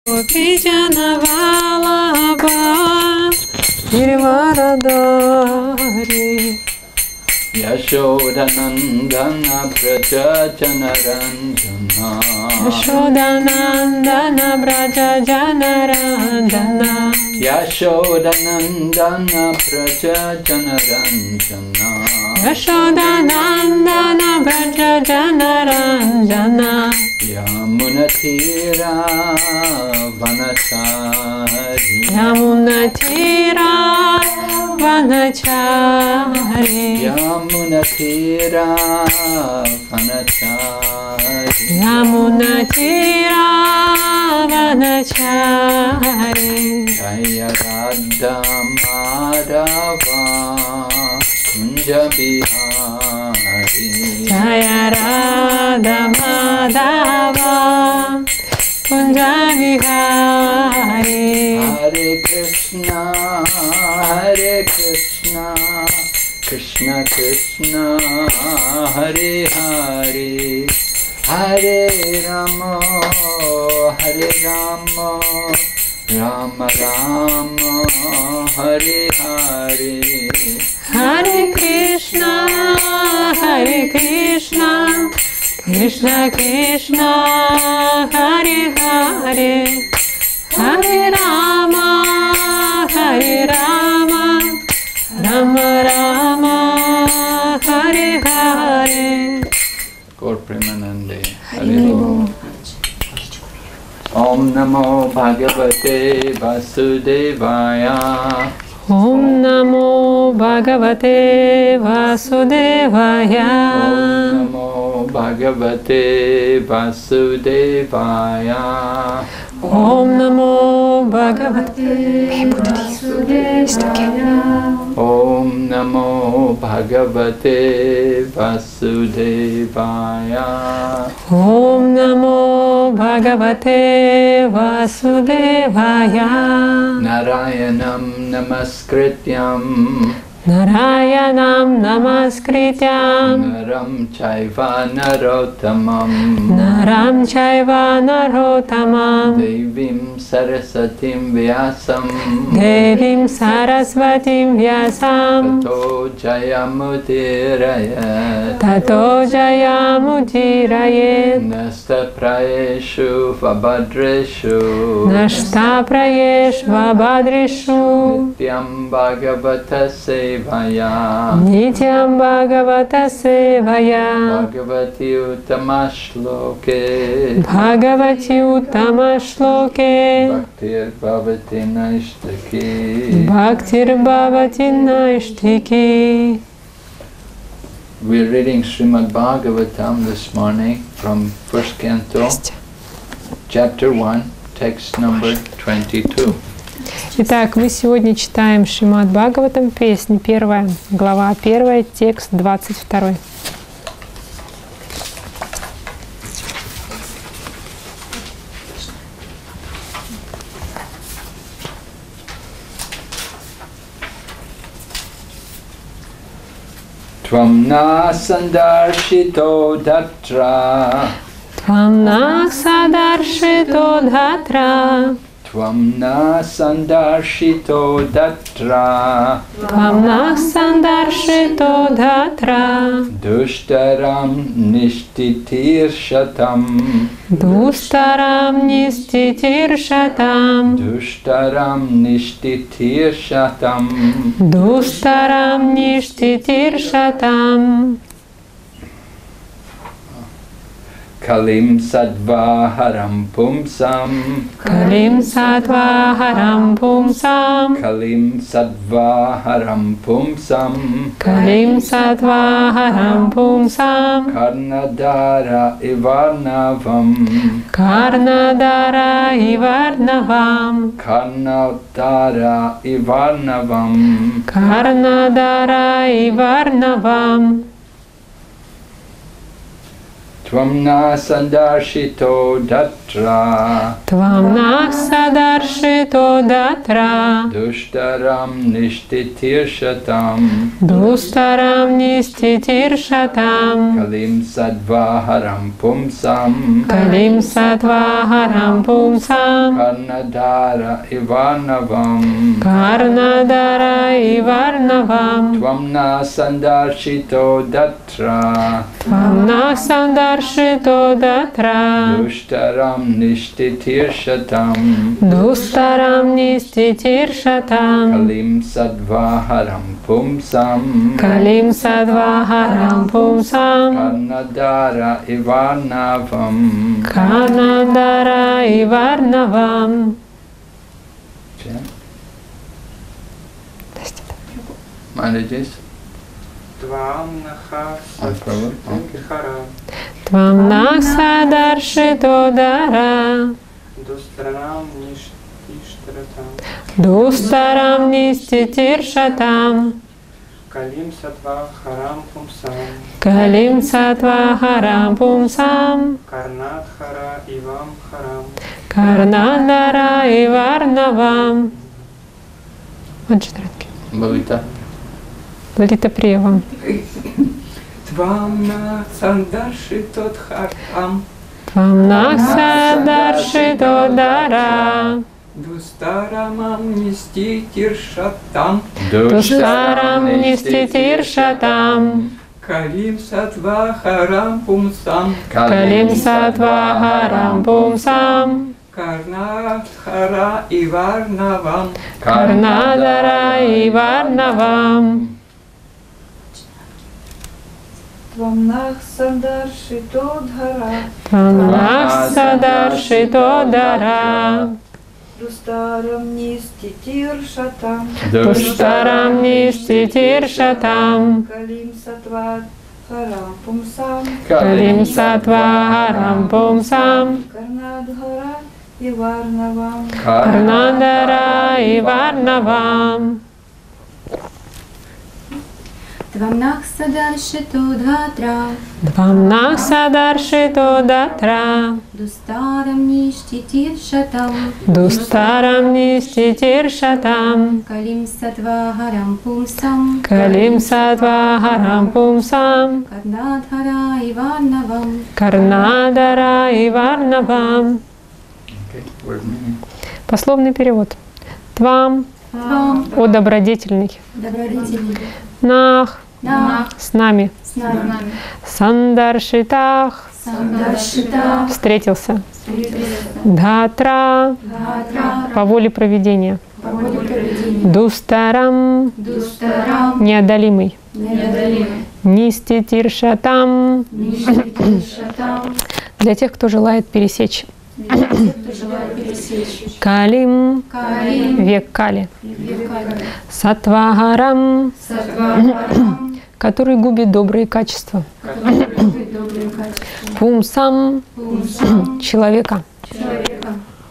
Gopijana Vallabha Girivaradhari Yashodanandana Braja Janaranjana Yashodanandana Braja Janaranjana Yashodanandana Braja Janaranjana Yashodanandana Braja Janaranjana Yamunatira Vanachari Yamunatira Vanachari Yamunatira Vanachari Yamunatira Vanachari Jaya Radha Madhava Kunja Bihari Jaya Radha Madhava Kunja Vihari Hare Krishna Krishna Krishna Hare Hare Hare Rama Rama Rama Hare Hare Hare Krishna Krishna Krishna Hare Hare Hare Rama Rama Rama Hare Hare Gaur Premanande Hare Om Namo Bhagavate Vasudevaya Om Namo Bhagavate Vasudevaya Om Namo Bhagavate Vasudevaya Om Namo Bhagavate Vasudevaya Om Namo Bhagavate Vasudevaya Om Namo Bhagavate Vasudevaya Narayanam Namaskrityam Narayanam Namaskrityam Naram Chaiva Narottamam Naram Chaiva Narottamam Devim Sarasatim Vyasam Devim Sarasvatim Vyasam Tato Jayamudirayat Tato Jayamudirayet Nasta Prayeshu Vabhadreshu Nashta Prayesh Vabhadreshu Nityam Bhagavata Sevaya Nityam Bhagavata Sevaya Bhagavati Uttamashloke Bhagavati Uttamashloke Bhaktir Bhavati Naishtaki Bhaktir Bhavati Naishtiki. We're reading Srimad Bhagavatam this morning from first canto, chapter 1, text number 22. Итак, мы сегодня читаем Шримад Бхагаватам, песня 1, глава 1, текст 22. Tvam na sandarshito datra Tvam naksadarshito dhatra Tvam na sandarshito datra Tvam naksadarshito dhatra Dushtaram nishtitir shatam Dustaram nistitir shatam Dushtaram nishtitir shatam Dustaram nistitir shatam Kalim Sadvaharam Pumsam Kalim Sadvaharam Pumsam Kalim Sadvaharam Pumsam Kalim Sadvaharam Pumsam Karnadara Ivarnavam Karnadara Ivarnavam Karnadara Ivarnavam Karnadara Ivarnavam Tvamna sandarshito datra Tvam naksadarshito Sandarshito Datra Dushtaram Nishtitirshatam Dustaram Nistitirshatam Kalim Sadvaharam Pumsam Kalim Satvaharam Pumsam Karnadara Ivanavam Karnadara Ivarnavam Tvamna Sandarshito Datra Tvamna Sandarshito Datra Dushtaram Nishtitirshatam Dustaram Nistitirshatam Kalim Sadvaharam Pumsam Kalim Sadvaharam Pumsam Karnadara Ivanavam Karnadara Ivarnavam. Managers? Твам нахар садхара Твам Наксадаршито Дара Дустранам ништиштратам Дустарам Ниститиршатам Калим сатва харам пумсам Калим Сатвахарам Пумсам Карнадхара ивам харам Карнадара Иварнавам. Аджитратки. Бхавита. Лалита Приявам. Твам нахсадаршито дхарам Твам Наксадаршито Дара Дустарамам ниститиршатам Дустарам Ниститиршатам Калим сатва харам пумсам Калим Сатвахарам Пумсам Карнадхара иварнавам Карнадара Иварнавам. Твамнах Сандаршито Дхара Твам Наксадаршито Дара Дустарам Ниститиршатам Душтарам Ниститиршатам Калим Сатва Харам Пумсам Калим Сатвахарам Пумсам Карнадхара Иварнавам Карнадара Иварнавам. Твам Наксадаршито Дхатра Твам Наксадаршито Датра Дустарам Ништитиршатам Дустарам Ниститиршатам Калим Сатвахарам Пумсам Калим Сатвахарам Пумсам Карнадхара Иварнавам Карнадара Иварнавам. Пословный перевод. Твам, Твам, о добродетельный, добродетельный, Нах, Нах, с нами, с нами, Сандаршитах, Сандаршита, встретился, встретился, Дхатра, Дхатра, по воле провидения, по воле провидения, Дустарам, Дустарам, неодолимый, неодолимый, Ниститиршатам, Ништитиршатам, для тех, кто желает пересечь, для тех, кто желает пересечь, Калим, Калим, век Кали, Векали, Сатвахарам, Сатвахарам, который губит добрые качества, который любит добрые качества, Пумсам, Пумсам, человека, человека,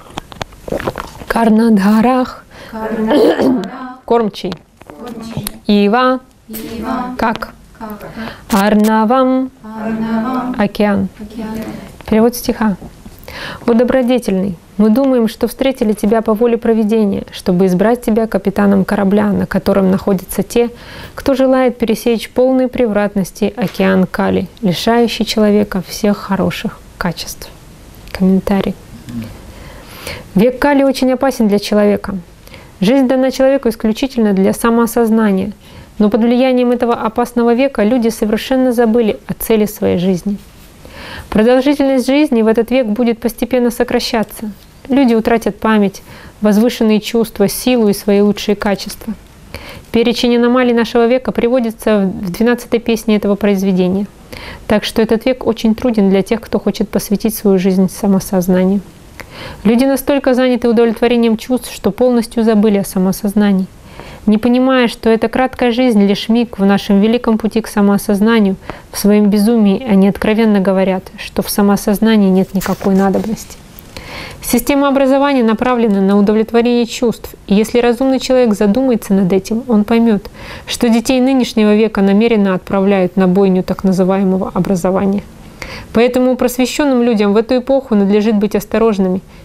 Карнадхарах, Карнадхара, кормчий, кормчий, Ива, Ива, как, как, Арнавам, Арнавам, океан. океан. Перевод стиха. «О добродетельный, мы думаем, что встретили тебя по воле провидения, чтобы избрать тебя капитаном корабля, на котором находятся те, кто желает пересечь полной превратности океан Кали, лишающий человека всех хороших качеств». Комментарий. Век Кали очень опасен для человека. Жизнь дана человеку исключительно для самоосознания, но под влиянием этого опасного века люди совершенно забыли о цели своей жизни. Продолжительность жизни в этот век будет постепенно сокращаться. Люди утратят память, возвышенные чувства, силу и свои лучшие качества. Перечень аномалий нашего века приводится в 12-й песне этого произведения. Так что этот век очень труден для тех, кто хочет посвятить свою жизнь самосознанию. Люди настолько заняты удовлетворением чувств, что полностью забыли о самосознании. Не понимая, что эта краткая жизнь — лишь миг в нашем великом пути к самоосознанию, в своем безумии они откровенно говорят, что в самоосознании нет никакой надобности. Система образования направлена на удовлетворение чувств, и если разумный человек задумается над этим, он поймет, что детей нынешнего века намеренно отправляют на бойню так называемого образования. Поэтому просвещенным людям в эту эпоху надлежит быть осторожными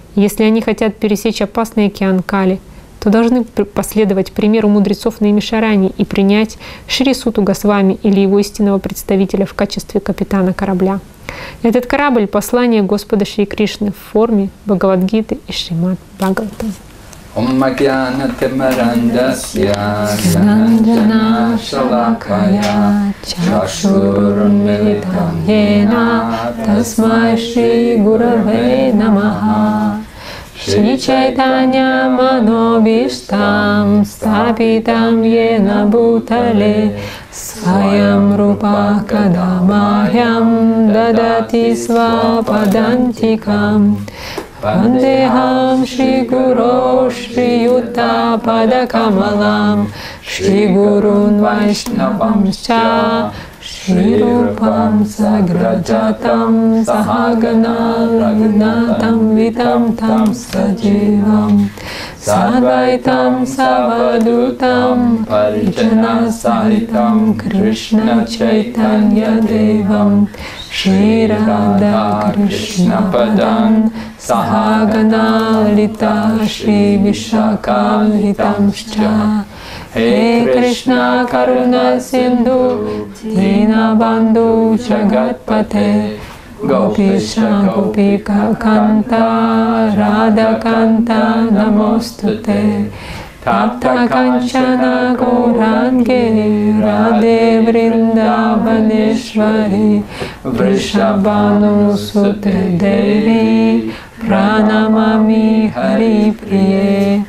Если они хотят пересечь опасный океан Кали, то должны последовать примеру мудрецов Наймишарани и принять Шри Суту Госвами или его истинного представителя в качестве капитана корабля. Этот корабль — послание Господа Шри Кришны в форме Бхагавад-гиты и Шримад Бхагаватам. Om Jnana-timirandasya Jnana Shalakaya Chakshurunmilitam Yena Tasmai Shri Gurave Namaha Shri Chaitanya Manobishtam Stapitam Yena Bhutale Swayam Rupa Kadamahyam Dadati Svapadantikam Vandeham Shri Guru Shri Yuta Padakamalam Shri Gurun Vaishnavamscha Shri Rupam Sagrajatam Sahagana Raghunatam Vitam Tam Sajivam Sadvaitam Savadutam Parijana Sahitam Krishna Chaitanya Devam Shri Radha Krishna Padan Sahagana Lita Shri Vishakam Hitamscha He Krishna Karuna Sindhu Dinabandhu Jagatpate Gopisha Gopika Kanta Radha Kanta Namostute Tapta Kanchana Gaurange Radhe Vrindavaneshwari Vrishabhanu Sute Devi Pranamami Hari Priye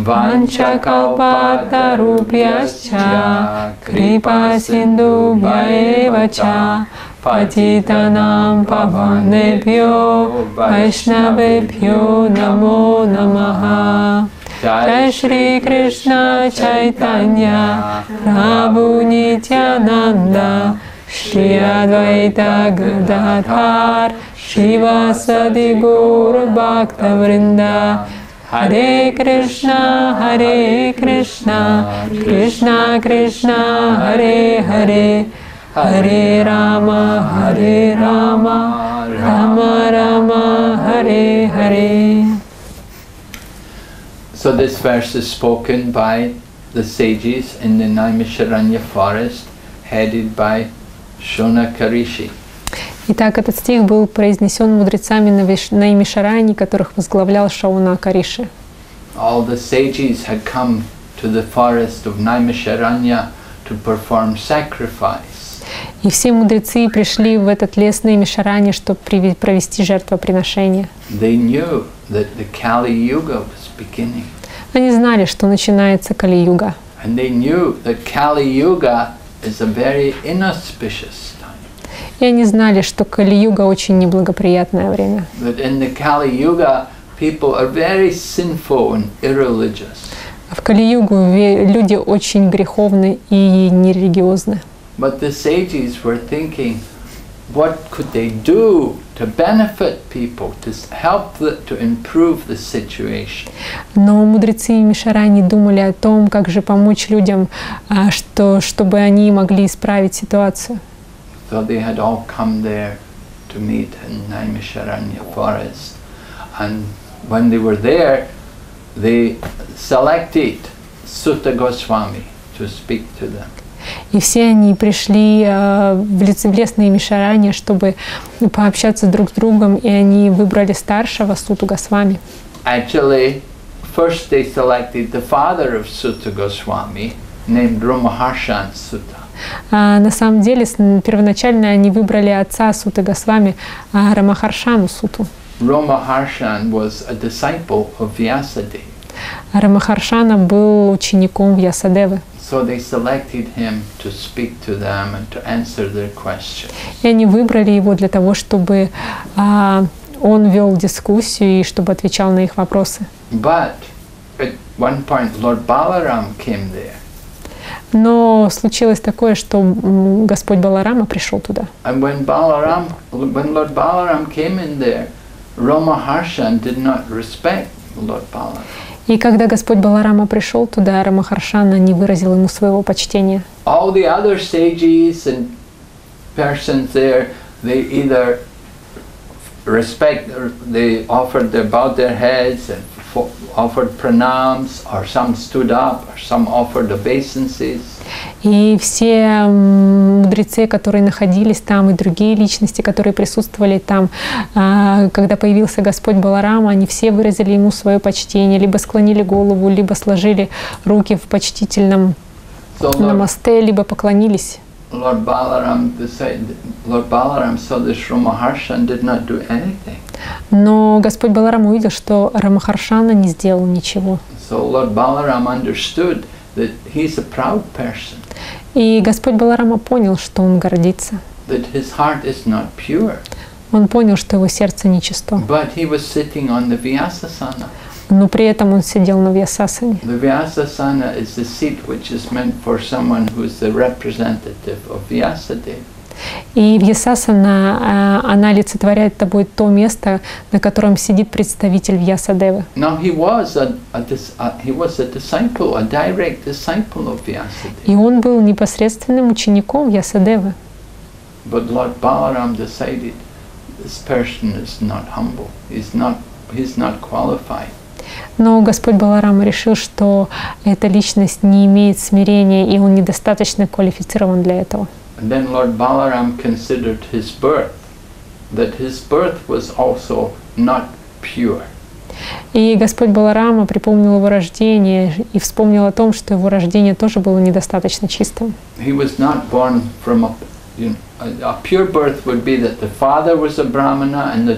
Vanchakalpatarubhyascha Kripa Sindhu Bhaivacha Patitanam Pavanebhyo Vaishnavebhyo Namo Namaha Jai Shri Krishna Chaitanya Prabhu Nityananda Shri Advaita Gadadhar Shivasadi Gaura Bhakta Vrinda Hare Krishna Krishna Krishna Hare Hare Hare Rama Rama Rama Hare Hare. So this verse is spoken by the sages in the Naimisharanya forest, headed by Shunaka Rishi. Итак, этот стих был произнесен мудрецами Наймишарани, которых возглавлял Шаунака Риши. All the sages had come to the forest of Naimisharanya to perform sacrifice. И все мудрецы пришли в этот лес Наймишарани, чтобы провести жертвоприношение. They knew that the Kali Yuga was beginning. Они знали, что начинается Кали-юга. And they knew that Kali Yuga is a very inauspicious. И они знали, что Кали-юга очень неблагоприятное время. That in the Kali Yuga, people are very sinful and irreligious. В Кали-югу люди очень греховны и нерелигиозны. But the sages were thinking, what could they do to benefit people, to help to improve the situation? Но мудрецы Мишарани думали о том, как же помочь людям, чтобы они могли исправить ситуацию. So they had all come there to meet in Naimisharanya forest. And when they were there, they selected Sutta Goswami to speak to them. И все они пришли в лес Наймишарани, чтобы пообщаться друг с другом, и они выбрали старшего Суту Госвами. Actually, first they selected the father of Sutta Goswami, named Ramaharshan Sutta. На самом деле, первоначально они выбрали отца Суты Госвами, Рамахаршану Суту. Ramaharshan was a disciple of Vyasadeva. Рамахаршана был учеником Вьясадевы. So they selected him to speak to them and to answer their questions. И они выбрали его для того, чтобы он вел дискуссию и чтобы отвечал на их вопросы. But at one point Lord Balaram came there. Но случилось такое, что Господь Баларама пришел туда. And when Lord Balaram came in there, Ramaharshan did not respect Lord Balaram. И когда Господь Баларама пришел туда, Рамахаршана не выразил ему своего почтения. All the other sages and persons there, they either respect, they bowed their heads and offered pranams, or some stood up, or some offered obeisances. И все мудрецы, которые находились там, и другие личности, которые присутствовали там, когда появился Господь Баларама, они все выразили ему свое почтение, либо склонили голову, либо сложили руки в почтительном намасте, либо поклонились. Lord Balaram saw this Ramaharsha and did not do anything. Но Господь Баларам увидел, что Рамахаршана не сделал ничего. So Lord Balaram understood that he's a proud person. И Господь Баларама понял, что он гордится. That his heart is not pure. Он понял, что его сердце нечисто. But he was sitting on the Vyasasana. Но при этом он сидел на Вьясасане. The Vyasasana is the seat which is meant for someone who is the representative of Vyasadeva. И Вьясасана, она олицетворяет тобой то место, на котором сидит представитель Вьясадевы. Now he was a disciple, a direct disciple of Vyasadeva. И он был непосредственным учеником Вьясадевы. But Lord Balaram decided this person is not humble. He's not qualified. Но Господь Баларам решил, что эта личность не имеет смирения, и он недостаточно квалифицирован для этого. And then Lord Balaram considered his birth, that his birth was also not pure. И Господь Баларама припомнил его рождение и вспомнил о том, что его рождение тоже было недостаточно чистым. He was not born from a pure birth would be that the father was a Brahmana and the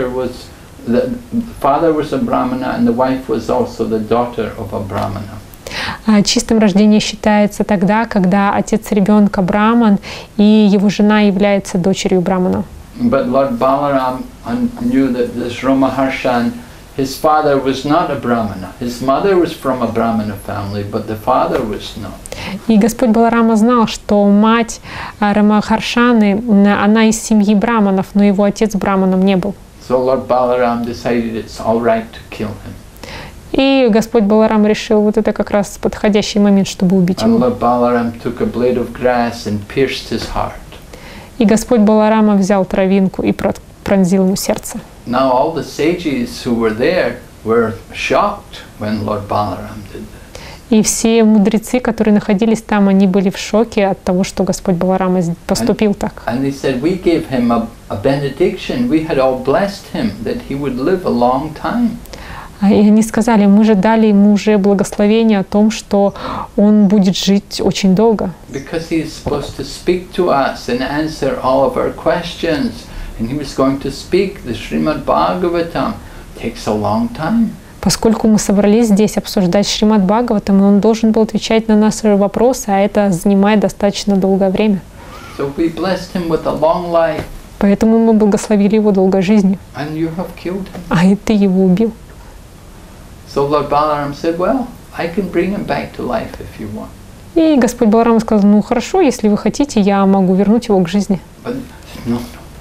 father was a Brahmana and the wife was also the daughter of a Brahmana. Чистым рождение считается тогда, когда отец ребенка браман и его жена является дочерью брамана. But Lord Balaram knew that this Ramaharshan, his father was not a Brahmana. His mother was from a Brahmana family, but the father was not. И Господь Баларама знал, что мать Рамахаршаны, она из семьи браманов, но его отец браманом не был. So Lord Balaram decided it's all right to kill him. И Господь Баларам решил, вот это как раз подходящий момент, чтобы убить And его. Lord Balaram took a blade of grass and pierced his heart. И Господь Баларама взял травинку и пронзил ему сердце. Now all the sages who were there were shocked when Lord Balaram did that. И все мудрецы, которые находились там, они были в шоке от того, что Господь Баларама поступил так. And they said, we gave him a benediction. We had all blessed him that he would live a long time. И они сказали, мы же дали ему уже благословение о том, что он будет жить очень долго. Because he is supposed to speak to us and answer all of our questions. And he was going to speak the Srimad Bhagavatam. It takes a long time. Поскольку мы собрались здесь обсуждать Шримад Бхагаватам, и он должен был отвечать на наши вопросы, а это занимает достаточно долгое время. So we blessed him with a long life. Поэтому мы благословили его долгой жизнью. And you have killed him. А и ты его убил. So Lord Balaram said, well, I can bring him back to life if you want. И Господь Баларам сказал, ну хорошо, если вы хотите, я могу вернуть его к жизни. But no.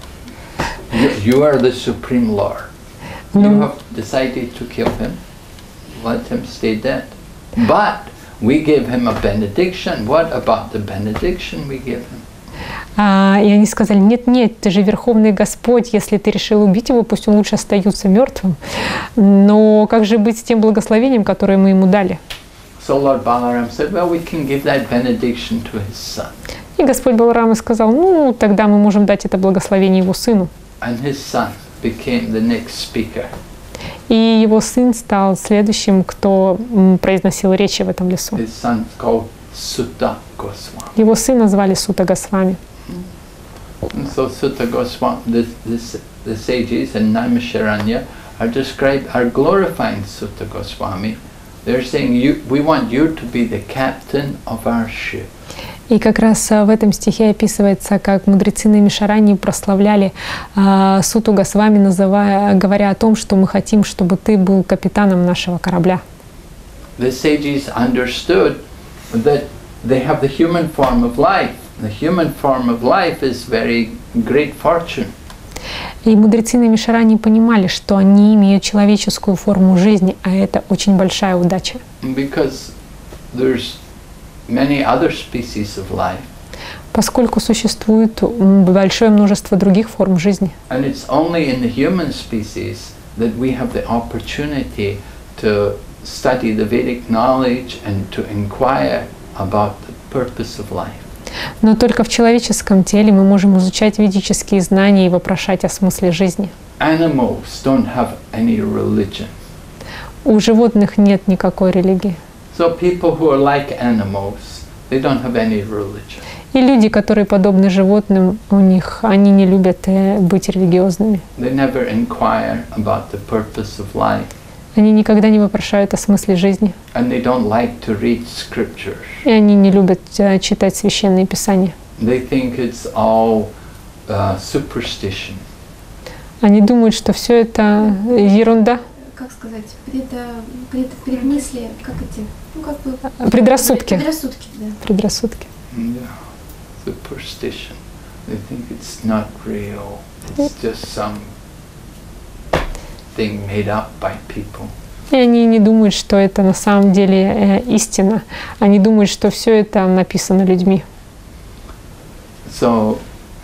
You are the Supreme Lord. You have decided to kill him. Let him stay dead. But we gave him a benediction. What about the benediction we give him? И они сказали, нет, ты же Верховный Господь, если ты решил убить его, пусть он лучше остается мертвым. Но как же быть с тем благословением, которое мы ему дали? So Lord Balaram said, well, we can give that benediction to his son. И Господь Баларам сказал, ну, тогда мы можем дать это благословение его сыну. And his son became the next speaker. И его сын стал следующим, кто произносил речи в этом лесу. His son called Sutta Goswami. Его сына звали Сута Госвами. And so Sutta Goswami, the sages in Naimisharanya are glorifying Sutta Goswami. They're saying, we want you to be the captain of our ship. И как раз в этом стихе описывается, как мудрецы Наймишарани прославляли Суту Госвами, говоря о том, что мы хотим, чтобы ты был капитаном нашего корабля. The sages understood that they have the human form of life. The human form of life is very great fortune. И мудрецы Наймишарани понимали, что они имеют человеческую форму жизни, а это очень большая удача. Because there's many other species of life. поскольку существует большое множество других форм жизни. And it's only in the human species that we have the opportunity to study the Vedic knowledge and to inquire about the purpose of life. Но только в человеческом теле мы можем изучать ведические знания и вопрошать о смысле жизни. Animals don't have any religion. У животных нет никакой религии. So people who are like animals, they don't have any religion. И люди, которые подобны животным, они не любят быть религиозными. They never inquire about the purpose of life. Они никогда не вопрошают о смысле жизни. And they don't like to read scriptures. И они не любят читать священные писания. They think it's all superstition. Они думают, что все это ерунда. Как сказать, предмыслие, как эти, ну как бы... Предрассудки. Предрассудки, да. Предрассудки. Yeah. Superstition. They think it's not real. It's just some thing made up by people. И они не думают, что это на самом деле истина. Они думают, что все это написано людьми. So,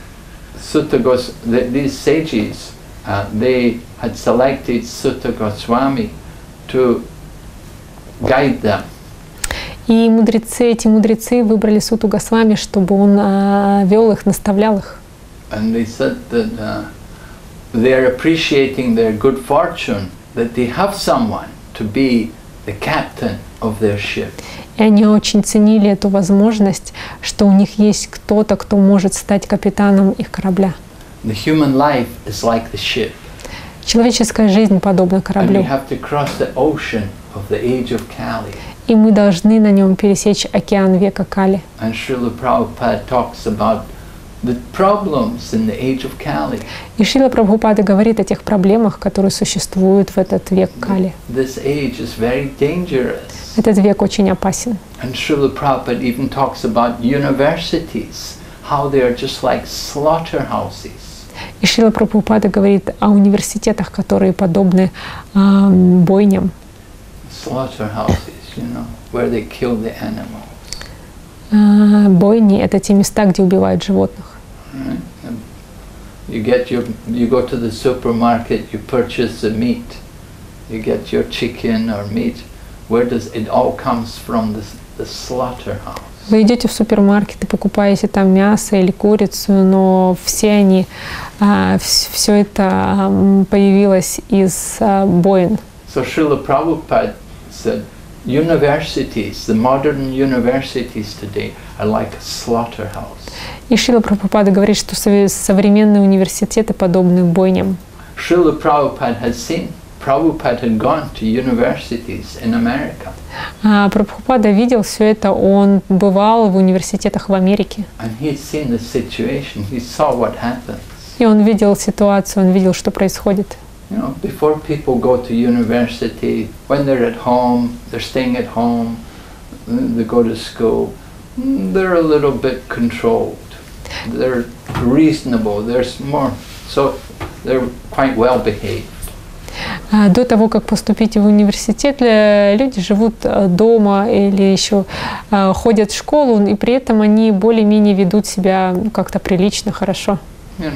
these sages, they had selected Sutta Goswami to guide them. И эти мудрецы выбрали Суту Госвами, чтобы он вел их, наставлял их. And they said that they're appreciating their good fortune, that they have someone to be the captain of their ship. И они очень ценили эту возможность, что у них есть кто-то, кто может стать капитаном их корабля. The human life is like the ship. Человеческая жизнь подобна And we кораблю. have to cross the ocean of the age of Kali. И мы должны на нем пересечь океан века Кали. And Srila Prabhupada talks about the problems in the age of Kali. И Шрила Прабхупада говорит о тех проблемах, которые существуют в этот век Кали. This age is very dangerous. Этот век очень опасен. And Srila Prabhupada even talks about universities, how they are just like slaughterhouses. И Шрила Прабхупада говорит о университетах, которые подобны бойням. Slaughterhouses, where they kill the animals. Бойни — это те места, где убивают животных. Right? And you go to the supermarket, you purchase the meat, you get your chicken or meat. Where does it all comes from the slaughterhouse? Вы идете в супермаркет и покупаете там мясо или курицу, но все это появилось из бойн. So Srila Prabhupada said, universities, the modern universities today are like a slaughterhouse. И Шрила Прабхупада говорит, что современные университеты подобны бойням. Srila Prabhupada had gone to universities in America. Прабхупада видел все это, он бывал в университетах в Америке. And he had seen the situation, he saw what happens. И он видел ситуацию, он видел, что происходит. Before people go to university, when they're at home, they're staying at home, they go to school, they're a little bit controlled. They're reasonable, so they're quite well behaved. До того, как поступить в университет, люди живут дома или еще ходят в школу, и при этом они более-менее ведут себя как-то прилично, хорошо. The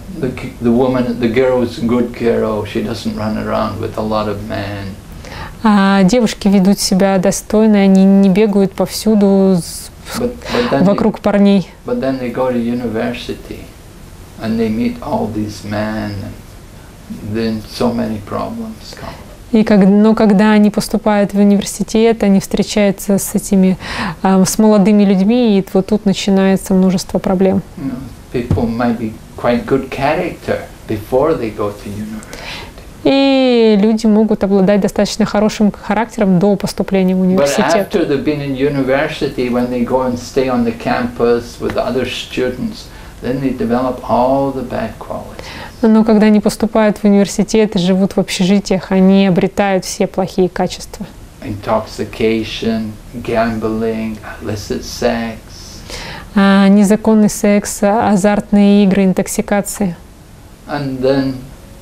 girl is a good girl, she doesn't run around with a lot of men. Девушки ведут себя достойно, они не бегают повсюду вокруг парней. But then they go to university and they meet all these men, and then so many problems come. Но когда они поступают в университет, они встречаются с молодыми людьми, и вот тут начинается множество проблем. People might be quite good character before they go to university. И люди могут обладать достаточно хорошим характером до поступления в университет. But after they've been in university, when they go and stay on the campus with other students, then they develop all the bad qualities. Но когда они поступают в университет и живут в общежитиях, они обретают все плохие качества. Intoxication, gambling, illicit sex. Незаконный секс, азартные игры, интоксикация. And then,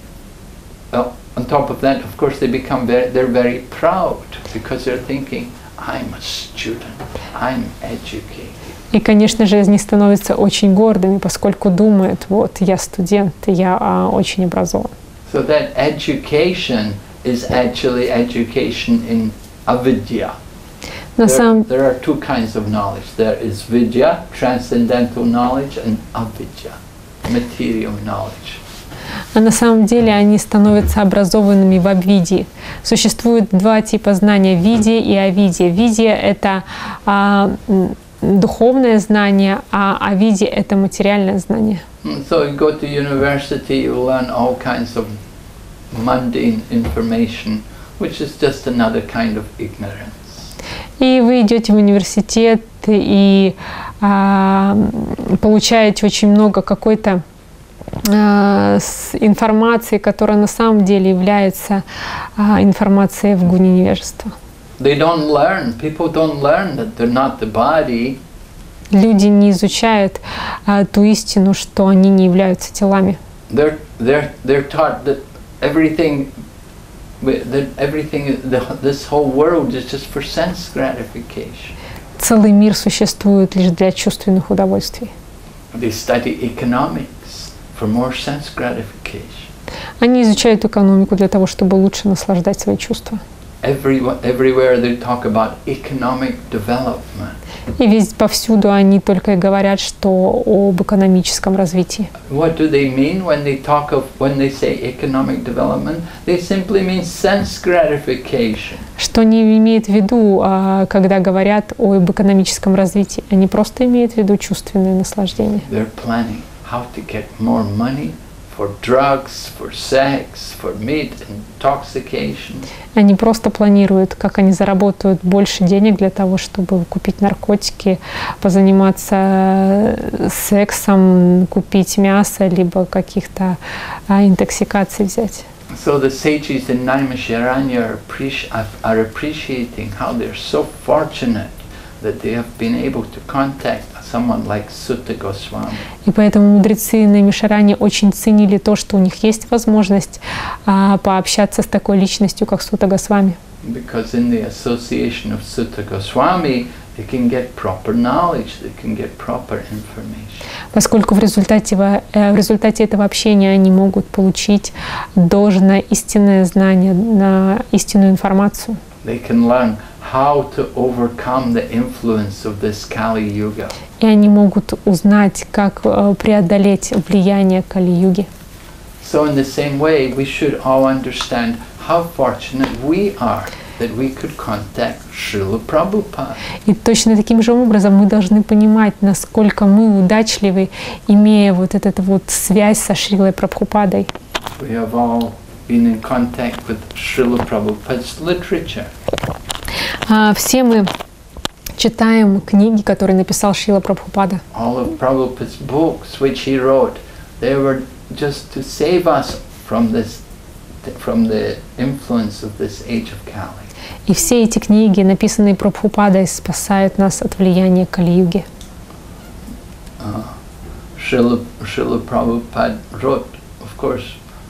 on top of that, of course, they're very proud because they're thinking, I'm a student, I'm educated. И, конечно же, они становятся очень гордыми, поскольку думают, вот, я студент, я очень образован. So that education is actually education in avidya. На самом There are two kinds of knowledge. There is vidya, transcendental knowledge, and avidya, material knowledge. А на самом деле они становятся образованными в авидии. Существует два типа знания – видия и авидия. Видия – это духовное знание, а авидия – это материальное знание. So you go to university, you learn all kinds of mundane information, which is just another kind of ignorance. И вы идете в университет и получаете очень много какой-то информации, которая на самом деле является информацией в гуне невежества. They don't learn, people don't learn that they're not the body. Люди не изучают ту истину, что они не являются телами. They're taught that everything, this whole world is just for sense gratification. Целый мир существует лишь для чувственных удовольствий. They study economics for more sense gratification. Они изучают экономику для того, чтобы лучше наслаждать свои чувства. Everywhere they talk about economic development. И везде повсюду они только и говорят, что об экономическом развитии. What do they mean when they say economic development? They simply mean sense gratification. Что они имеют в виду, когда говорят об экономическом развитии? Они просто имеют в виду чувственное наслаждение. They're planning how to get more money for drugs, for sex, for meat, intoxication. Они просто планируют, как они заработают больше денег для того, чтобы купить наркотики, позаниматься сексом, купить мясо, либо каких-то интоксикаций взять. So the sages in Naimisharanya are appreciating how they're so fortunate that they have been able to contact someone like Sutta Goswami. И поэтому мудрецы на Наймишаране очень ценили то, что у них есть возможность пообщаться с такой личностью, как Сутта Госвами. Because in the association of Sutta Goswami, they can get proper knowledge, they can get proper information. Поскольку в результате этого общения они могут получить должное истинное знание, истинную информацию. They can learn how to overcome the influence of this Kali Yuga. И они могут узнать, как преодолеть влияние Кали-юги. So in the same way, we should all understand how fortunate we are that we could contact Srila Prabhupada. И точно таким же образом мы должны понимать, насколько мы удачливы, имея вот эту вот связь со Шрилой Прабхупадой. We have all been in contact with Srila Prabhupada's literature. Все мы читаем книги, которые написал Шрила Прабхупада. All of Prabhupada's books which he wrote, they were just to save us from the influence of this age of Kali. И все эти книги, написанные Прабхупадой, спасают нас от влияния Кали-юги. Srila Prabhupada wrote, of course,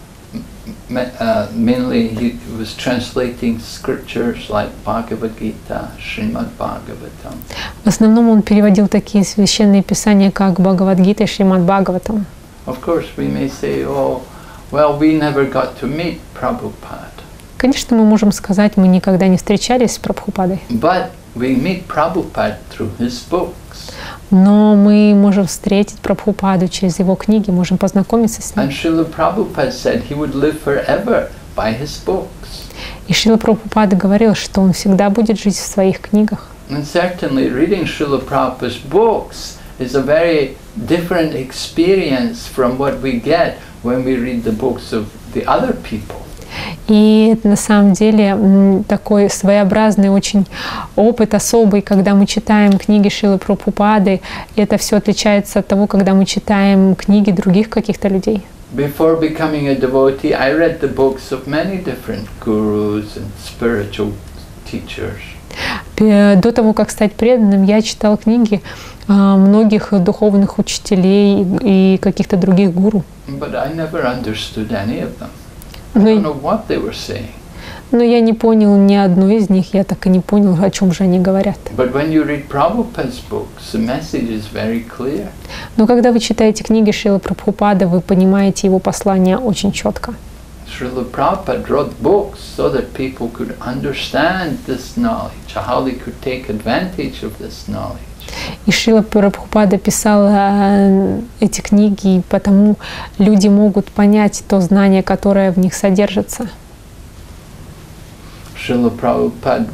mainly he was translating scriptures like Bhagavad Gita, Srimad Bhagavatam. В основном он переводил такие священные писания, как Бхагавад-гита и Шримад Бхагаватам. Of course, we may say, oh, well, we never got to meet Prabhupada. Конечно, мы можем сказать, мы никогда не встречались с Прабхупадой. But we meet Prabhupada through his books. Но мы можем встретить Прабхупаду через его книги, можем познакомиться с ним. And Srila Prabhupada said he would live forever by his books. И Шрила Прабхупада говорил, что он всегда будет жить в своих книгах. And certainly reading Srila Prabhupada's books is a very different experience from what we get when we read the books of the other people. И это на самом деле такой своеобразный очень опыт особый, когда мы читаем книги Шрилы Прабхупады. Это все отличается от того, когда мы читаем книги других каких-то людей. Before becoming a devotee, I read the books of many different gurus and spiritual teachers. До того, как стать преданным, я читал книги многих духовных учителей и каких-то других гуру. But I never understood any of them. I don't know what they were saying. Но я не понял ни одну из них, я так и не понял, о чем же они говорят. But when you read Prabhupada's books, the message is very clear. Но когда вы читаете книги Шрилы Прабхупады, вы понимаете его послание очень четко. Srila Prabhupada wrote books so that people could understand this knowledge, how they could take advantage of this knowledge. И Шрила Прабхупада писал эти книги, и потому люди могут понять то знание, которое в них содержится. Srila Prabhupada,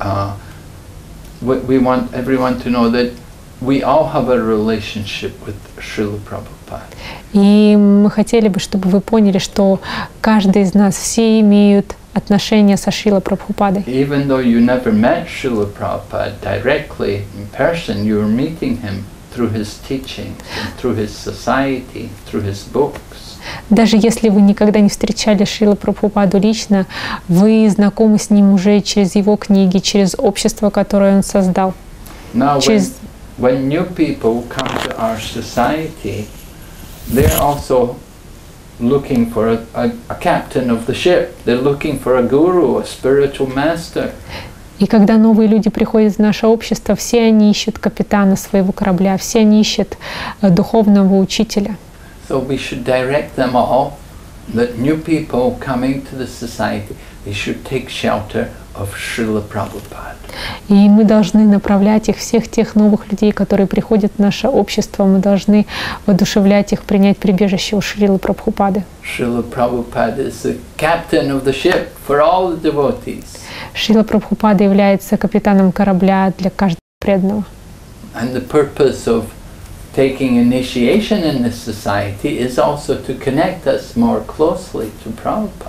we want everyone to know that we all have a relationship with Srila Prabhupada. И мы хотели бы, чтобы вы поняли, что каждый из нас, все имеют отношения со Шрилой Прабхупадой. Even though you never met Srila Prabhupada directly in person, you are meeting him through his teachings, and through his society, through his books. Даже если вы никогда не встречали Шрилу Прабхупаду лично, вы знакомы с ним уже через его книги, через общество, которое он создал. Now, Через... when new people come to our society, they're also looking for a captain of the ship. They're looking for a guru, a spiritual master. И когда новые люди приходят в наше общество, все они ищут капитана своего корабля, все они ищут духовного учителя. So we should direct them all that new people coming to the society, they should take shelter of Srila Prabhupada. И мы должны направлять их, всех тех новых людей, которые приходят в наше общество, мы должны воодушевлять их принять прибежище у Шрилы Прабхупады. Srila Prabhupada is the captain of the ship for all the devotees. Шрила Прабхупада является капитаном корабля для каждого преданного. And the purpose of taking initiation in this society is also to connect us more closely to Prabhupada.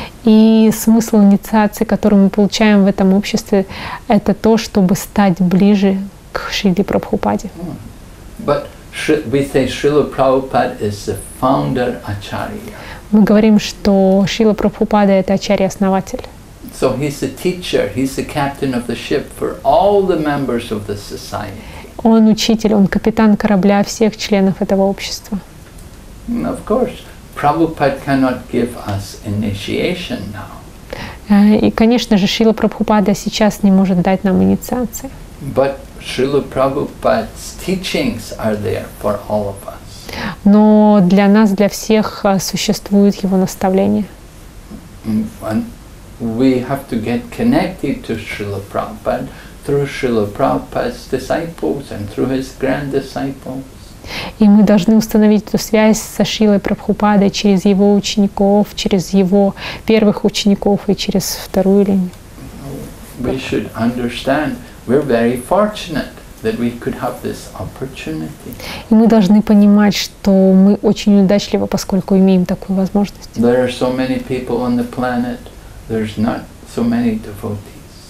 И смысл инициации, который мы получаем в этом обществе, это то, чтобы стать ближе к Шриле Прабхупаде. But we say Srila Prabhupada is the founder acharya. Мы говорим, что Шрила Прабхупада — это ачарья-основатель. So he's the teacher, he's the captain of the ship for all the members of the society. Он учитель, он капитан корабля всех членов этого общества. And of course, Prabhupada cannot give us initiation now. И, конечно же, Шрила Прабхупада сейчас не может дать нам инициации. But Srila Prabhupada's teachings are there for all of us. Но для нас, для всех существует его наставление. And we have to get connected to Srila Prabhupada through Srila Prabhupada's disciples and through his grand disciples. И мы должны установить эту связь со Шрилой Прабхупадой через его учеников, через его первых учеников и через вторую линию. We should understand we're very fortunate that we could have this opportunity. И мы должны понимать, что мы очень удачливы, поскольку имеем такую возможность. There are so many people on the planet, there's not so many devotees.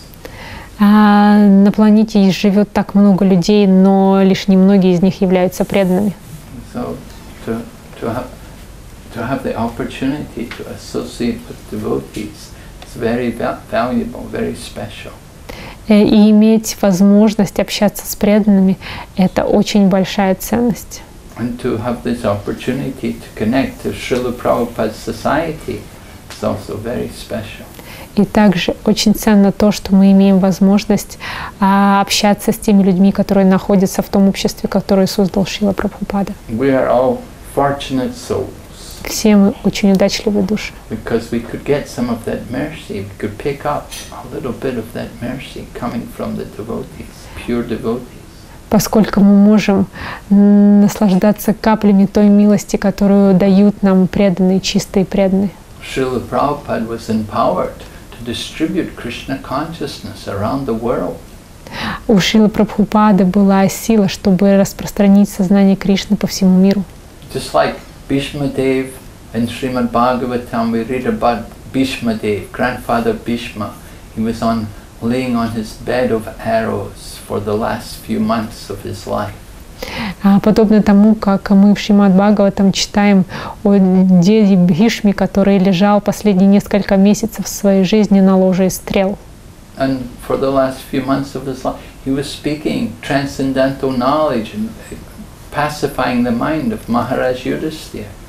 А на планете живет так много людей, но лишь немногие из них являются преданными. So to have the opportunity to associate with devotees is very valuable, very special. И иметь возможность общаться с преданными — это очень большая ценность. And to have this opportunity to connect to Srila Prabhupada's society is also very special. И также очень ценно то, что мы имеем возможность общаться с теми людьми, которые находятся в том обществе, которое создал Шрила Прабхупада. We are all fortunate souls. Все мы очень удачливые души. Because we could get some of that mercy, we could pick up a little bit of that mercy coming from the devotees, pure devotees. Поскольку мы можем наслаждаться каплями той милости, которую дают нам преданные, чистые преданные. Srila Prabhupada was empowered to distribute Krishna consciousness around the world. У Шрилы Прабхупады была сила, чтобы распространить сознание Кришны по всему миру. Just like Bhishma Dev in Srimad Bhagavatam, we read about Bhishma Dev, grandfather Bhishma. He was laying on his bed of arrows for the last few months of his life. Подобно тому, как мы в Шримад Бхагаватам читаем о деде Бхишме, который лежал последние несколько месяцев своей жизни на ложе из стрел. And for the last few months of his life, he was speaking transcendental knowledge and pacifying the mind of Maharaj Yudhisthira.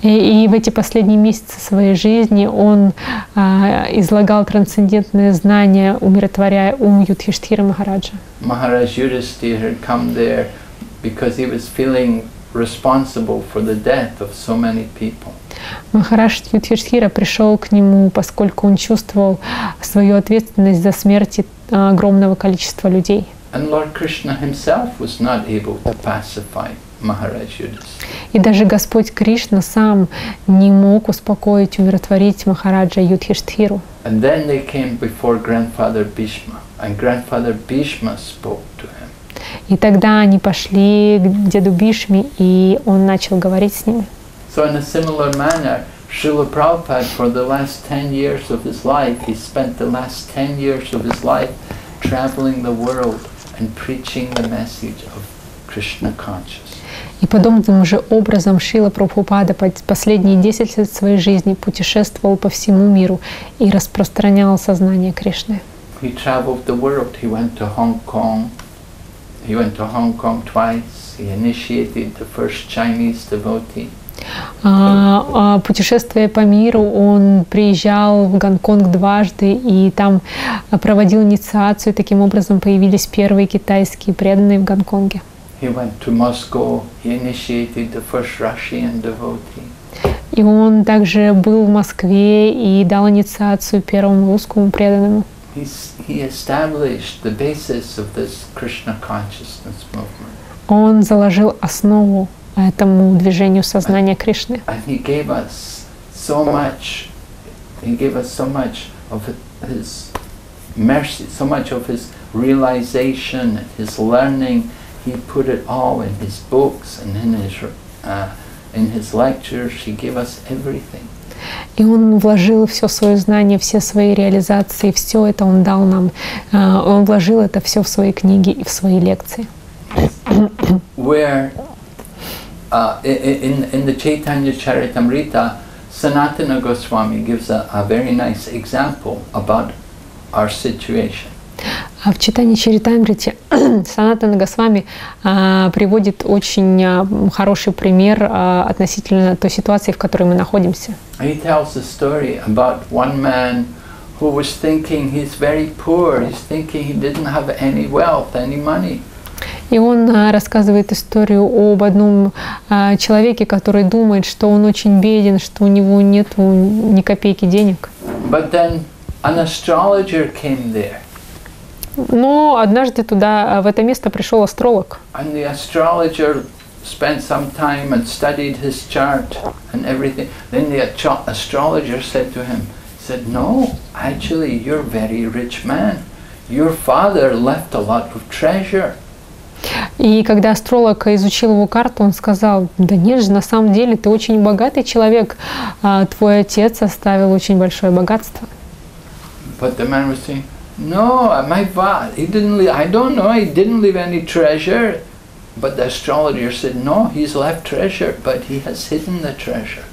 И в эти последние месяцы своей жизни он излагал трансцендентные знания, умиротворяя ум Юдхиштхира Махараджа. Maharaj Yudhisthira had come there because he was feeling responsible for the death of so many people. Махарадж Юдхиштхира пришел к нему, поскольку он чувствовал свою ответственность за смерть огромного количества людей. And Lord Krishna himself was not able to pacify Maharaj Yudhisthira. И даже Господь Кришна сам не мог успокоить, умиротворить Махараджа Юдхиштхиру. And then they came before grandfather Bhishma, and grandfather Bhishma spoke to him. И тогда они пошли к деду Бишме, и он начал говорить с ними. So in a similar manner, Srila Prabhupada, for the last 10 years of his life, he spent the last 10 years of his life traveling the world and preaching the message of Krishna consciousness. И подобным же образом Шрила Прабхупада последние 10 лет своей жизни путешествовал по всему миру и распространял сознание Кришны. He traveled the world. He went to Hong Kong. He went to Hong Kong twice. He initiated the first Chinese devotee. Путешествуя по миру, он приезжал в Гонконг дважды и там проводил инициацию. Таким образом появились первые китайские преданные в Гонконге. He went to Moscow. He initiated the first Russian devotee. И он также был в Москве и дал инициацию первому русскому преданному. He established the basis of this Krishna consciousness movement. Он заложил основу этому движению сознания Кришны. And he gave us so much. He gave us so much of his mercy, so much of his realization, his learning. He put it all in his books and in his lectures. He gave us everything. И он вложил все свое знание, все свои реализации, все это он дал нам. Он вложил это все в свои книги и в свои лекции. Where in the Chaitanya Charitamrita, Sanatana Goswami gives a very nice example about our situation. А в читании Чаритамрите Санатана Госвами приводит очень хороший пример относительно той ситуации, в которой мы находимся. He tells a story about one man who was thinking he's very poor. He's thinking he didn't have any wealth, any money. И он рассказывает историю об одном человеке, который думает, что он очень беден, что у него нет ни копейки денег. But then an astrologer came there. Но однажды туда, в это место, пришел астролог. And the astrologer spent some time and studied his chart and everything. Then the astrologer said to him, said, "No, actually you're a very rich man. Your father left a lot of treasure." И когда астролог изучил его карту, он сказал: да нет же, на самом деле ты очень богатый человек, твой отец оставил очень большое богатство. But the man was saying, "No, my father, he didn't leave, I don't know, he didn't leave any treasure." But the astrologer said, "No, he's left treasure, but he has hidden the treasure."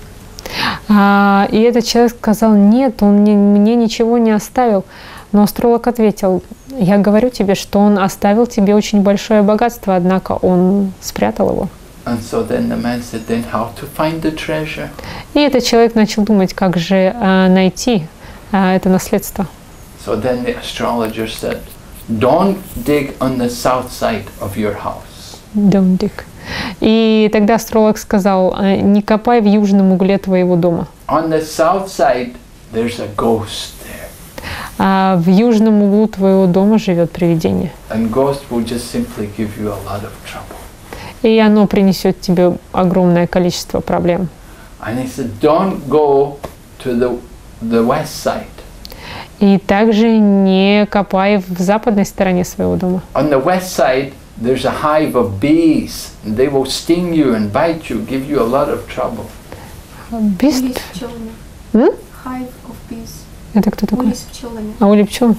И этот человек сказал: нет, он мне ничего не оставил. Но астролог ответил: я говорю тебе, что он оставил тебе очень большое богатство, однако он спрятал его. And so then the man said, "Then how to find the treasure?" И этот человек начал думать, как же найти это наследство. So then the astrologer said, "Don't dig on the south side of your house." Don't dig. И тогда астролог сказал: не копай в южном угле твоего дома. On the south side, there's a ghost there. А в южном углу твоего дома живет привидение. And ghost will just simply give you a lot of trouble. И оно принесет тебе огромное количество проблем. And he said, "Don't go to the west side." И также не копай в западной стороне своего дома. On the west side, there's a hive of bees. And they will sting you and bite you, give you a lot of trouble. Бист? Улей с пчелами. Hive of bees. Это кто такой? Улей с пчелами. Улей пчел.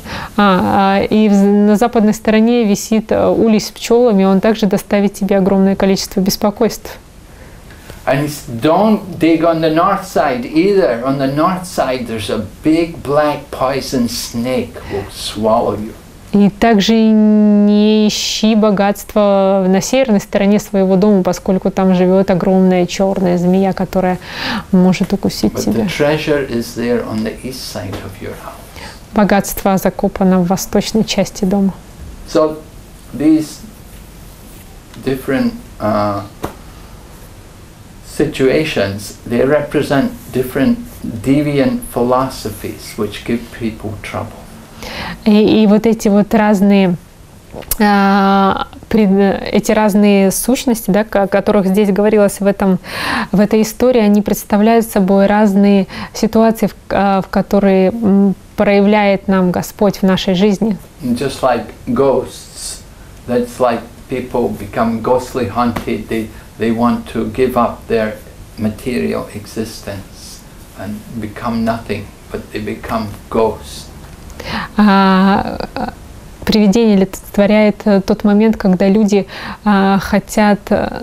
И на западной стороне висит улей с пчелами, он также доставит тебе огромное количество беспокойств. And he said, don't dig on the north side either. On the north side, there's a big black poison snake will swallow you. И также не ищи богатства на северной стороне своего дома, поскольку там живет огромная черная змея, которая может укусить But тебя. the treasure is there on the east side of your house. Богатство закопано в восточной части дома. So these different situations, they represent different deviant philosophies which give people trouble. И вот эти вот разные эти разные сущности, да, о которых здесь говорилось в этой истории, они представляют собой разные ситуации, в которые проявляет нам Господь в нашей жизни. Just like ghosts, that's like people become ghostly haunted. They want to give up their material existence and become nothing, but they become ghosts. Привидение олицетворяет тот момент, когда люди хотят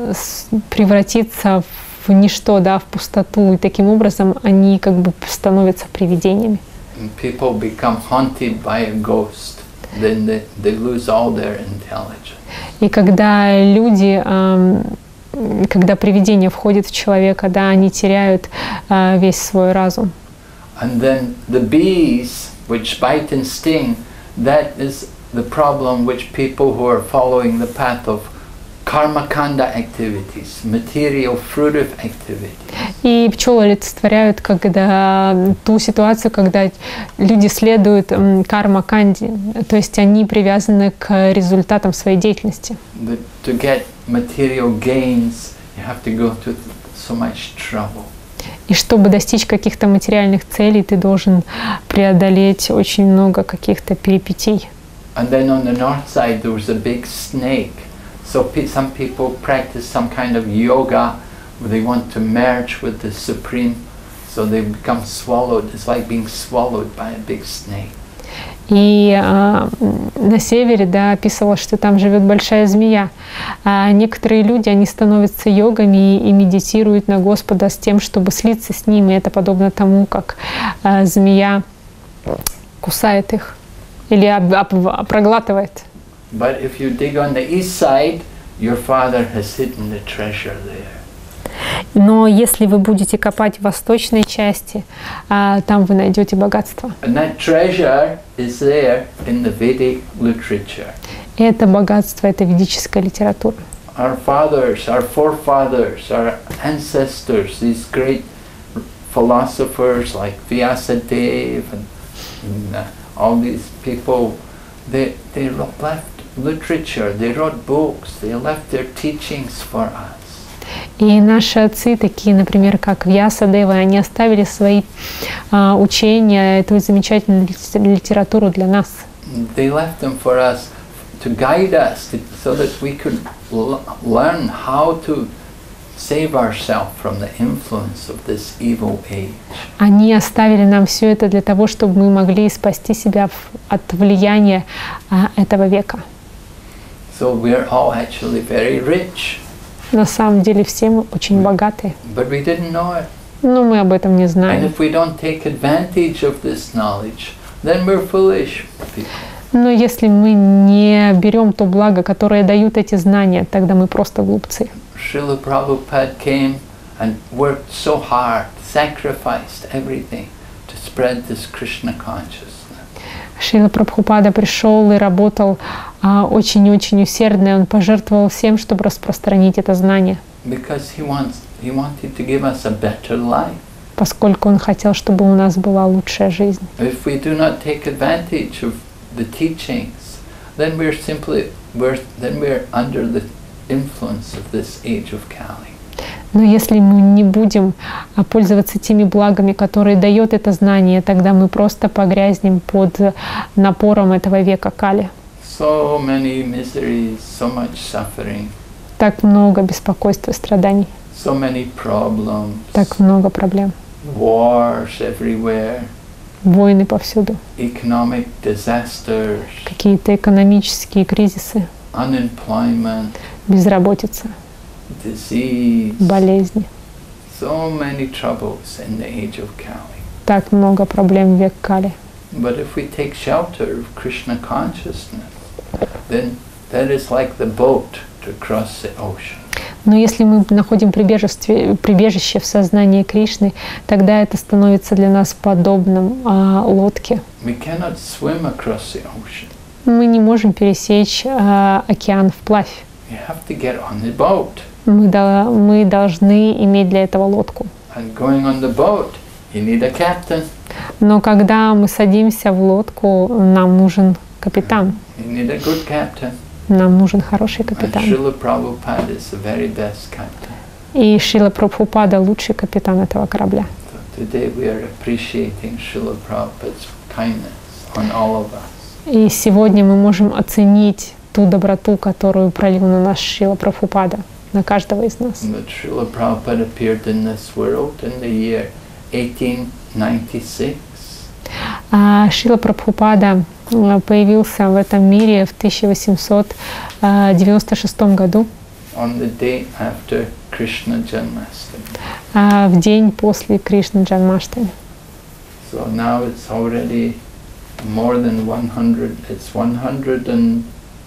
превратиться в ничто, да, в пустоту, и таким образом они как бы становятся привидениями. People become haunted by a ghost, then they lose all their intelligence. И когда люди, когда привидение входит в человека, да, они теряют весь свой разум. And then the bees, which bite and sting, that is the problem which people who are following the path of karmakanda activities, material fruitive activities. И пчелы олицетворяют ту ситуацию, когда люди следуют карма-канди, то есть они привязаны к результатам своей деятельности. To get material gains, you have to go through so much trouble. И чтобы достичь каких-то материальных целей, ты должен преодолеть очень много каких-то перипетий. And then on the north side there was a big snake. So some people practice some kind of yoga where they want to merge with the Supreme, so they become swallowed. It's like being swallowed by a big snake. И на севере, да, описывалось, что там живет большая змея. А некоторые люди, они становятся йогами и медитируют на Господа с тем, чтобы слиться с ним. И это подобно тому, как змея кусает их или проглатывает. But if you dig on the east side, your father has hidden the treasure there. Но если вы будете копать в восточной части, там вы найдете богатство. And that treasure is there in the Vedic literature. И это богатство, это ведическая литература. Our fathers, our forefathers, our ancestors, these great philosophers like Vyasadeva and all these people, they left literature, they wrote books, they left their teachings for us. И наши отцы, такие, например, как Вьясадева, они оставили свои учения, эту замечательную литературу для нас. They left them for us to guide us, so that we could learn how to save ourselves from the influence of this evil age. Они оставили нам все это для того, чтобы мы могли спасти себя от влияния этого века. So we're all actually very rich. На самом деле все мы очень богатые, But we didn't know it. но мы об этом не And знаем. if we don't take advantage of this knowledge, then we're foolish people. Но если мы не берем то благо, которое дают эти знания, тогда мы просто глупцы. Srila Prabhupada came and worked so hard, sacrificed everything to spread this Krishna consciousness. Шрила Прабхупада пришел и работал очень-очень усердно, и он пожертвовал всем, чтобы распространить это знание, Because he wanted to give us a better life. поскольку он хотел, чтобы у нас была лучшая жизнь. If we do not take advantage of the teachings, then we're under the influence of this age of Kali. Но если мы не будем пользоваться теми благами, которые дает это знание, тогда мы просто погрязнем под напором этого века Кали. So many miseries, so much suffering, Так много беспокойства и страданий, so many problems, так много проблем. wars everywhere, Войны повсюду, economic disasters, какие-то экономические кризисы, unemployment, безработица, disease, болезни. so many troubles in the age of Kali. Так много проблем в век Кали. But if we take shelter of Krishna consciousness, then that is like the boat to cross the ocean. Но если мы находим прибежище в сознании Кришны, тогда это становится для нас подобным лодке. We cannot swim across the ocean. Мы не можем пересечь океан вплавь. You have to get on the boat. Мы должны иметь для этого лодку. And going on the boat, you need a captain. Но когда мы садимся в лодку, нам нужен капитан. You need a good captain. Нам нужен хороший And капитан. Srila Prabhupada is the very best captain. И Шрила Прабхупада лучший капитан этого корабля. So today we are appreciating Srila Prabhupada's kindness on all of us. И сегодня мы можем оценить ту доброту, которую пролил на нас Шрила Прабхупада, на каждого из нас. But Srila Prabhupada appeared in this world in the year 1896. Шрила Прабхупада появился в этом мире в 1896 году, On the day after Krishna Janmashtami. в день после Кришна Джанмаштами. So now it's already more than 100, it's 121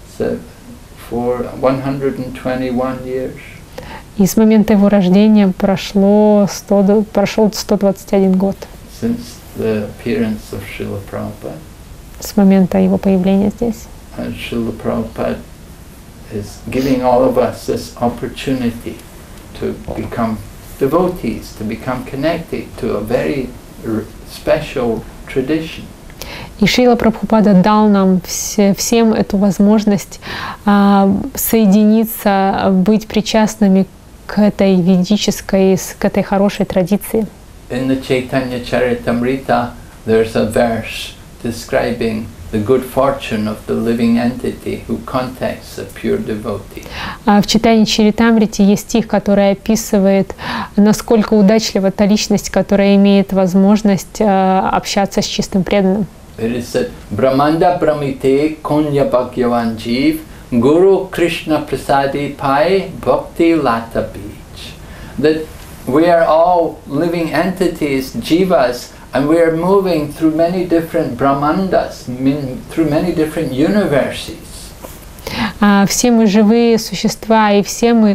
years И с момента его рождения прошел 121 год, since the appearance of Srila Prabhupada. с момента его появления здесь. And Srila Prabhupada is giving all of us this opportunity to become devotees, to become connected to a very special tradition. И Шрила Прабхупада дал нам всем эту возможность соединиться, быть причастными к этой ведической, к этой хорошей традиции. In the Chaitanya Charitamrita, there's a verse describing the good fortune of the living entity who contacts a pure devotee. В читании Чаритамрити есть стих, который описывает, насколько удачлива та личность, которая имеет возможность общаться с чистым преданным. It is that Brahmanda Brahmite Konya Bhagyavan Jeev Guru Krishna Prasadi Pai Bhakti Lata Beach. That we are all living entities, jivas, and we are moving through many different Brahmandas, through many different universes. Все мы живые существа, и все мы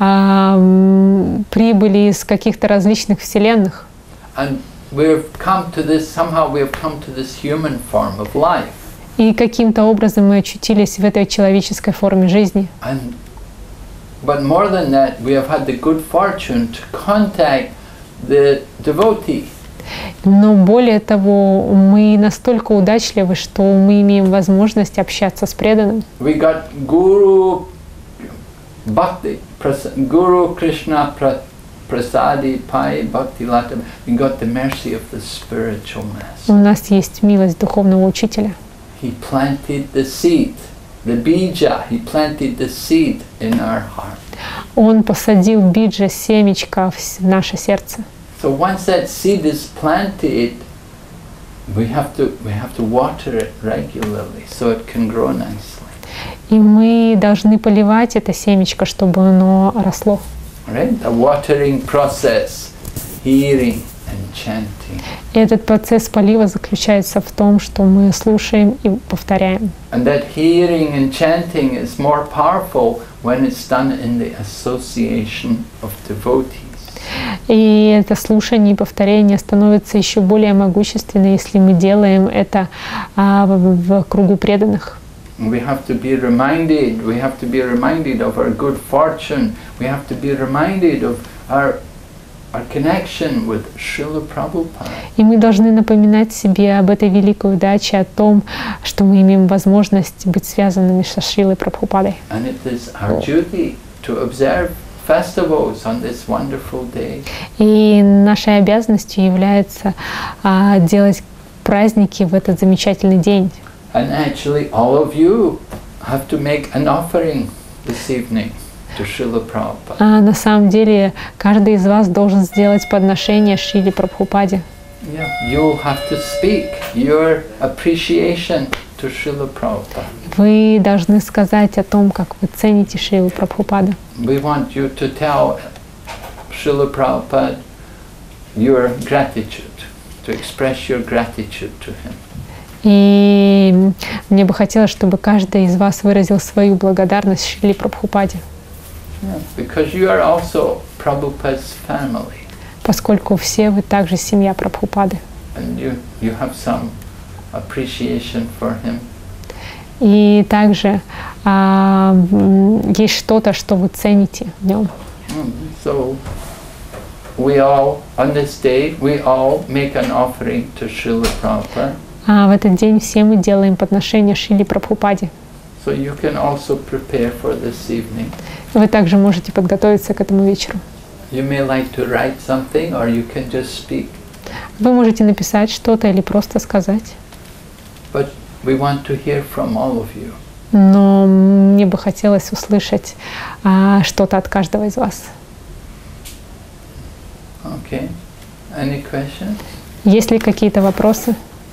прибыли из каких-то различных вселенных. And we've come to this, somehow we've come to this human form of life. И каким-то образом мы очутились в этой человеческой форме жизни. But more than that, we have had the good fortune to contact the devotee. Но более того, мы настолько удачливы, что мы имеем возможность общаться с преданным. We got Guru Bhakti, Guru Krishna Prasadi Pai Bhakti Lata. We got the mercy of the spiritual master. У нас есть милость духовного учителя. He planted the seed, the bija. He planted the seed in our heart. Он посадил биджа, семечко в наше сердце. So once that seed is planted, we have to water it regularly so it can grow nicely. И мы должны поливать это семечко, чтобы оно росло. Right? The watering process, hearing and chanting. И этот процесс полива заключается в том, что мы слушаем и повторяем. And that hearing and chanting is more powerful when it's done in the association of devotees. И это слушание и повторение становится еще более могущественным, если мы делаем это в кругу преданных. We have to be reminded of our good fortune. We have to be reminded of our connection with Srila Prabhupada. И мы должны напоминать себе об этой великой удаче, о том, что мы имеем возможность быть связанными со Шрилой Прабхупадой. And it is our duty to observe festivals on this wonderful day. И нашей обязанностью является делать праздники в этот замечательный день. And actually all of you have to make an offering this evening to Srila Prabhupada. А на самом деле каждый из вас должен сделать подношение Шриле Прабхупаде. Yeah, you'll have to speak your appreciation to Srila Prabhupada. Вы должны сказать о том, как вы цените Шрилу Прабхупаду. We want you to tell Srila Prabhupada your gratitude, to express your gratitude to him. И мне бы хотелось, чтобы каждый из вас выразил свою благодарность Шриле Прабхупаде. Yeah, because you are also Prabhupada's family. Поскольку все вы также семья Прабхупады. And you have some appreciation for him. И также есть что-то, что вы цените в нем. So we all, on this day, we all make an offering to Srila Prabhupada. А в этот день все мы делаем подношение Шриле Прабхупаде. So you can also prepare for this evening. Вы также можете подготовиться к этому вечеру. You may like to write something or you can just speak. Вы можете написать что-то или просто сказать. But we want to hear from all of you. Но мне бы хотелось услышать что-то от каждого из вас. Okay. Any questions? Есть ли какие-то вопросы?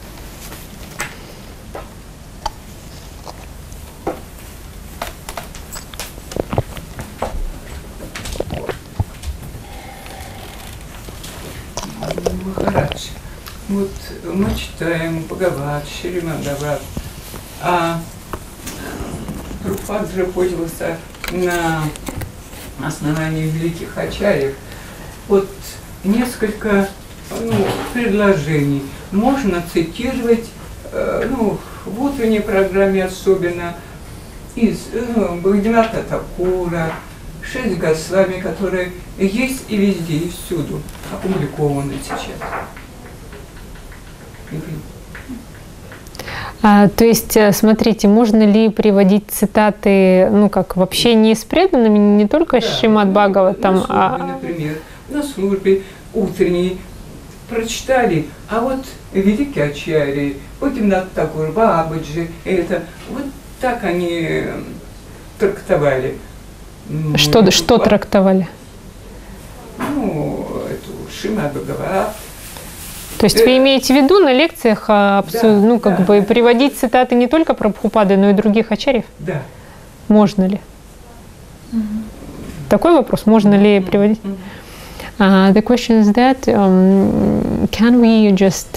Махарадж, вот мы читаем Бхагават, Шримад-Бхагават, а Прабхупада же пользовался на основании великих ачарьев. Вот несколько предложений можно цитировать, в утренней программе особенно, из Бхагдивинода Такура, 6 Госвами, которые есть и везде, и всюду опубликованы сейчас. То есть, смотрите, можно ли приводить цитаты, как в общении с преданными, не только Шримад Бхагаватам, например, на службе утренней прочитали, а вот великие ачарьи, Бхагдивинода Такур, Бабаджи, вот так они трактовали. Что трактовали? Эту Шримад-Бхагават. То есть вы имеете в виду на лекциях приводить цитаты не только Прабхупады, но и других ачарьев? Да. Можно ли? Такой вопрос, можно ли приводить? The question is that can we just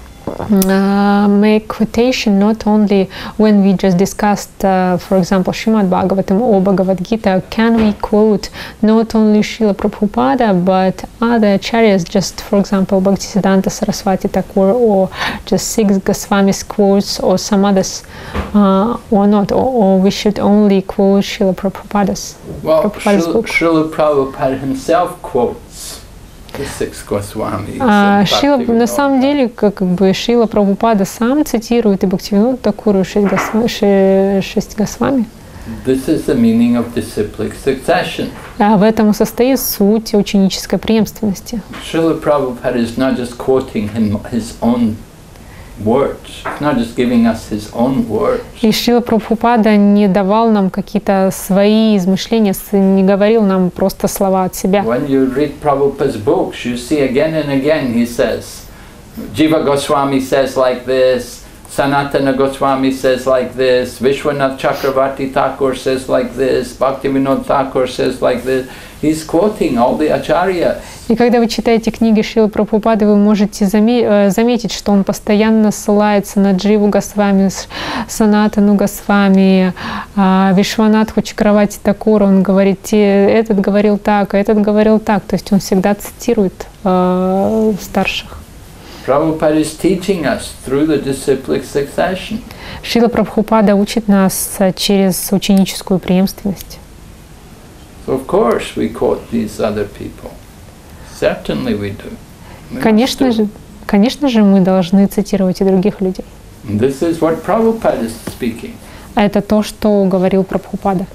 make quotation not only when we just discussed, for example, Srimad Bhagavatam or Bhagavad Gita, can we quote not only Srila Prabhupada but other acharyas, just for example Bhaktisiddhanta Saraswati Thakur or just 6 Goswamis quotes or some others or not, or we should only quote Srila Prabhupada's? Well, Srila Prabhupada himself quotes the 6 Goswamis. На самом деле, Шрила Прабхупада сам цитирует и Бхактивинода Такуру, и 6 Госвами. This is the meaning of disciplic succession. В этом и состоит суть ученической преемственности. Srila Prabhupada is not just quoting his own words, not just giving us his own words. И Шрила Прабхупада не давал нам какие-то свои измышления, не говорил нам просто слова от себя. When you read Prabhupada's books, you see again and again he says, Jiva Goswami says like this, Sanatana Goswami says like this, Vishwanath Chakravarti Thakur says like this, Bhaktivinoda Thakur says like this. He's quoting all the acharyas. И когда вы читаете книги Шрилы Прабхупады, вы можете заметить, что он постоянно ссылается на Дживу Госвами, Санатану Госвами, Вишванатху Чакраварти Такура. Он говорит, этот говорил так, а этот говорил так. То есть он всегда цитирует старших. Prabhupada is teaching us through the disciplic succession. Шрила Прабхупада учит нас через ученическую преемственность. So of course we quote these other people. Certainly we do. Конечно же, мы должны цитировать и других людей. This is what Prabhupada is speaking. Это то, что говорил Прабхупада.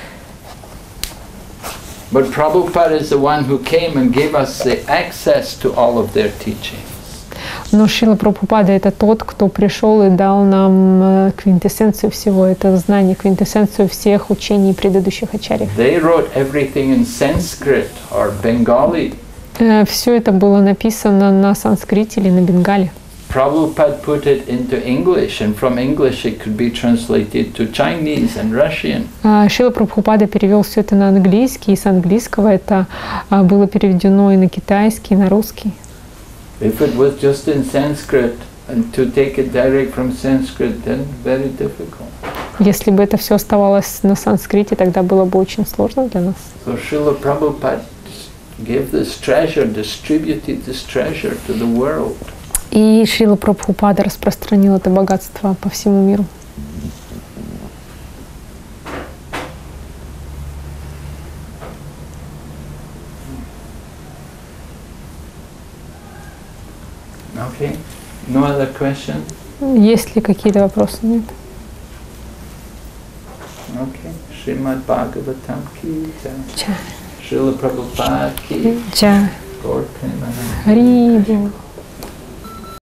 But Prabhupada is the one who came and gave us the access to all of their teachings. Но Шрила Прабхупада — это тот, кто пришел и дал нам квинтэссенцию всего этого знания, квинтэссенцию всех учений предыдущих ачарьев. They wrote everything in Sanskrit or Bengali. Все это было написано на санскрите или на бенгале. Prabhupada put it into English, and from English it could be translated to Chinese and Russian. Шрила Прабхупада перевел все это на английский, и с английского это было переведено и на китайский, и на русский. If it was just in Sanskrit, And to take it direct from Sanskrit, then very difficult. Если бы это все оставалось на санскрите, тогда было бы очень сложно для нас. So Srila Prabhupada gave this treasure, distributed this treasure to the world. И Шрила Прабхупада распространил это богатство по всему миру. Okay. No other question? Есть ли какие-то вопросы? Нет? Okay. Srimad Bhagavatam ki jai. Ча. Srila Prabhupada ki Ча. Gaur Premanand. Хари Бог.